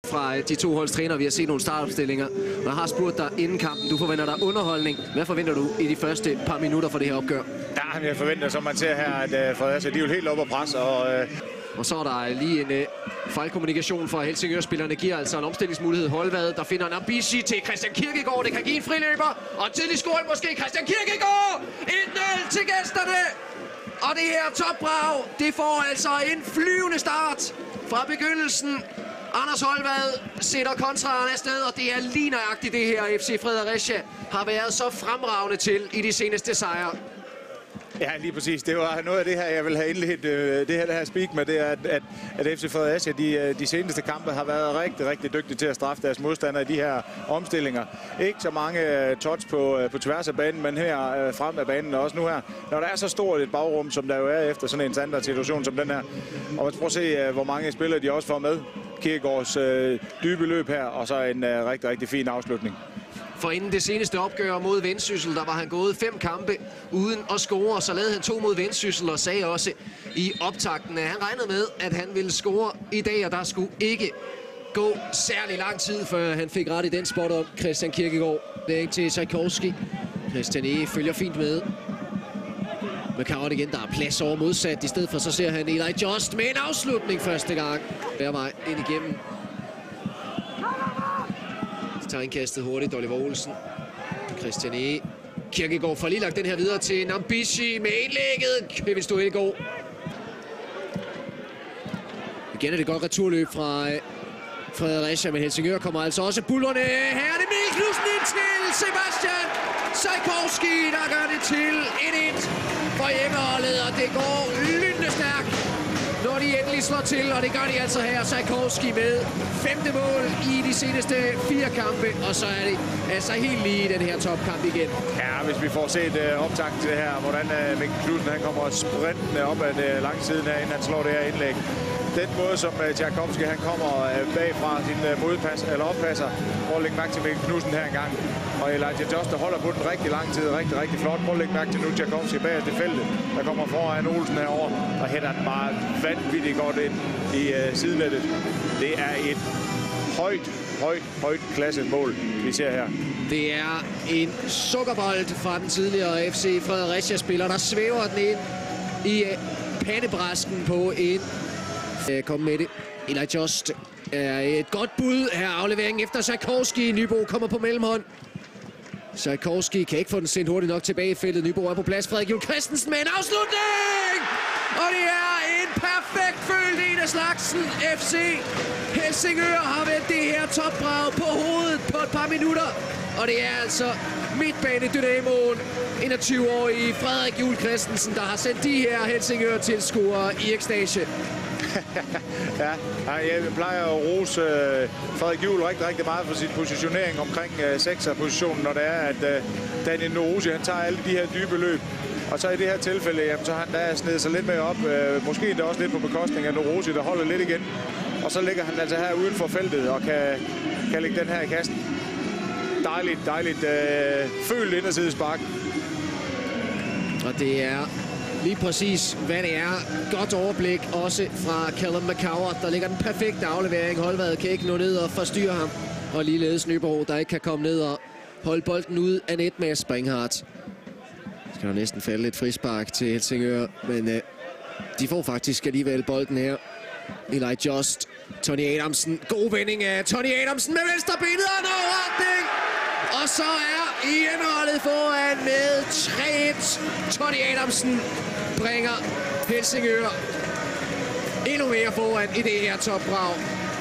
fra de to holdstrænere. Vi har set nogle startopstillinger, og jeg har spurgt dig inden kampen. Du forventer dig underholdning. Hvad forventer du i de første par minutter for det her opgør? Ja, jeg forventer, som man ser her, at Fredericia, de er jo helt oppe at presse. Og så er der lige en fejlkommunikation fra Helsingør-spillerne. Giver altså en omstillingsmulighed. Holvad, der finder Nabishi til Christian Kirkegaard. Det kan give en friløber. Og en tidlig scoring måske. Christian Kirkegaard! 1-0 til gæsterne! Og det her topbrag, det får altså en flyvende start fra begyndelsen. Anders Holvad sætter kontraren afsted, og det er lige nøjagtigt det her FC Fredericia har været så fremragende til i de seneste sejre. Ja, lige præcis. Det var noget af det her, jeg vil have indledt det her speak med, det er, at FC Fredericia de seneste kampe har været rigtig dygtige til at straffe deres modstandere i de her omstillinger. Ikke så mange touch på tværs af banen, men her frem af banen og også nu her. Når der er så stort et bagrum, som der jo er efter sådan en standard situation som den her, og man prøver at se, hvor mange spillere de også får med. Kirkegaards dybe løb her, og så en rigtig fin afslutning. For inden det seneste opgør mod Vendsyssel, der var han gået 5 kampe uden at score. Så lavede han 2 mod Vendsyssel og sagde også i optakten, at han regnede med, at han ville score i dag. Og der skulle ikke gå særlig lang tid, før han fik ret i den spot om Christian Kirkegaard. Det er ikke til Tchaikovsky. Christian E. følger fint med. McCowan igen, der er plads over modsat. I stedet for så ser han Eli Just med en afslutning første gang. Der var ind igennem. Tager indkastet hurtigt, Oliver Olsen. Christian E. Kirkegaard får lige lagt den her videre til Nabishi med indlægget. Kevin Stoelgaard. Igen er det godt returløb fra Fredericia, men Helsingør kommer altså også bullerne. Her er det Mikkel Knudsen ind til Sebastian Tchaikovsky, der gør det til 1-1 for hjemmeholdet, og det går lynende stærkt, når de endelig slår til, og det gør de altså her. Tchaikovsky med 5. mål i de seneste 4 kampe, og så er det altså helt lige i den her topkamp igen. Ja, hvis vi får set optakt til det her, hvordan Mikkel Knudsen han kommer sprintende op ad langsiden her, inden han slår det her indlæg. Den måde, som Tchaikovsky han kommer bagfra sin modpas, eller oppasser. Prøv at lægge mærke til Mikkel Knudsen her engang. Og Elijah Just, der holder på den rigtig lang tid. Rigtig flot. Prøv at lægge mærke til nu Tchaikovsky bag det feltet, der kommer foran Olsen herover og hætter den bare vanvittigt godt ind i sidenettet. Det er et højt klasse mål, vi ser her. Det er en sukkerbold fra den tidligere FC Fredericia-spiller, der svæver den ind i pandebræsken på en. Kom med det. Eli Just er et godt bud her. Afleveringen efter Tchaikovsky. Nybo kommer på mellemhånd. Tchaikovsky kan ikke få den sendt hurtigt nok tilbage i feltet. Nybo er på plads. Frederik Juhl Christensen med en afslutning! Og det er en perfekt følt en af slagsen. FC Helsingør har vendt det her topbrag på hovedet på et par minutter. Og det er altså midtbane-dynamoen, 21-årige Frederik Juhl Christensen, der har sendt de her Helsingør-tilskuere i ekstase. Ja, jeg plejer at rose Frederik Juhl rigtig meget for sin positionering omkring 6'er-positionen, når det er, at Daniel Noruzi, han tager alle de her dybe løb. Og så i det her tilfælde, jamen, så har han da snedet sig lidt med op. Måske endda også lidt på bekostning af Noruzi, der holder lidt igen. Og så ligger han altså her uden for feltet og kan lægge den her i kassen. Dejligt følt indersidespark. Og det er lige præcis, hvad det er. Godt overblik også fra Callum McCowan. Der ligger den perfekte aflevering. Holvad kan ikke nå ned og forstyrre ham. Og ligeledes Nyborg, der ikke kan komme ned og holde bolden ud af net med Springhardt. Skal der næsten falde lidt frispark til Helsingør, men de får faktisk alligevel bolden her. Eli Just, Tony Adamsen. God vending af Tony Adamsen med venstrebenet og en overretning. Og så er hjemmeholdet foran med 3-1. Tony Adamsen bringer Helsingør endnu mere foran i det her topbrag.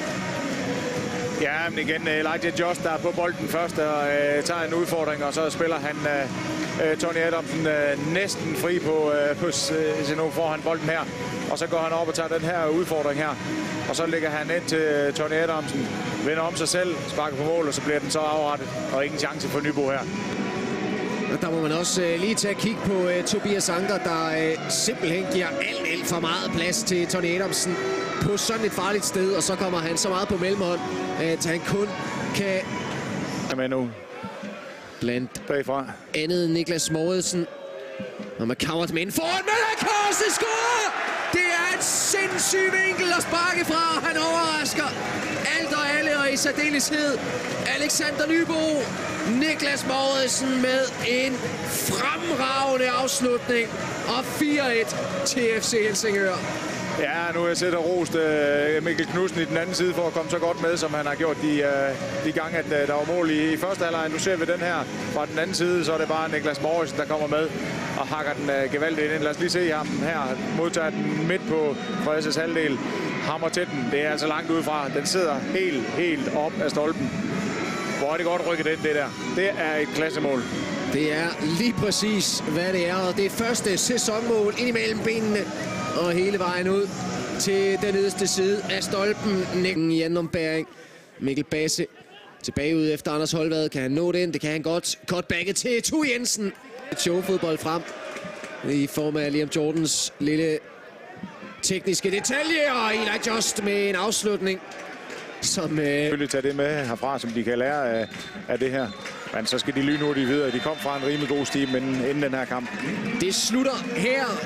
Ja, men igen, Elijah Just, der er på bolden først og tager en udfordring, og så spiller han Tony Adamsen næsten fri på nu får han bolden her. Og så går han op og tager den her udfordring her. Og så lægger han ind til Tony Adamsen, vender om sig selv, sparker på mål, og så bliver den så afrettet. Og ingen chance for Nybo her. Og der må man også lige tage kig på Tobias Anker, der simpelthen giver alt for meget plads til Tony Adamsen på sådan et farligt sted. Og så kommer han så meget på mellemhånd, at han kun kan... Jamen nu. Blandt bagfra. Andet Niklas Mouritsen. Og McCowan med en foran, men han kan også score! Det er en sindssyg vinkel at sparke fra. Han overrasker alt og alle, og særdeleshed Alexander Nybo. Niklas Mouritsen med en fremragende afslutning. Og 4-1 til FC Helsingør. Ja, nu har jeg set og rost Mikkel Knudsen i den anden side for at komme så godt med, som han har gjort de gange, at der var mål i første halvleg. Nu ser vi den her fra den anden side, så er det bare Niklas Mouritsen, der kommer med og hakker den gevaldigt ind. Lad os lige se ham her. Modtager den midt på Frederiks halvdel. Hammer til den. Det er altså langt udefra. Den sidder helt op af stolpen. Hvor er det godt rykket ind, det der. Det er et klassemål. Det er lige præcis, hvad det er. Og det er første sæsonmål ind imellem benene. Og hele vejen ud til den nederste side af stolpen. Jan Ombæring. Mikkel Basse tilbage ud efter Anders Holvad. Kan han nå det ind? Det kan han godt. Cutbacket til Tue Jensen. Et showfodbold frem i form af Liam Jordans lille tekniske detalje. Og Eli Just med en afslutning. Som selvfølgelig tage det med herfra, som de kan lære af det her. Men så skal de lynhurtigt videre. De kom fra en rimelig god stime inden den her kamp. Det slutter her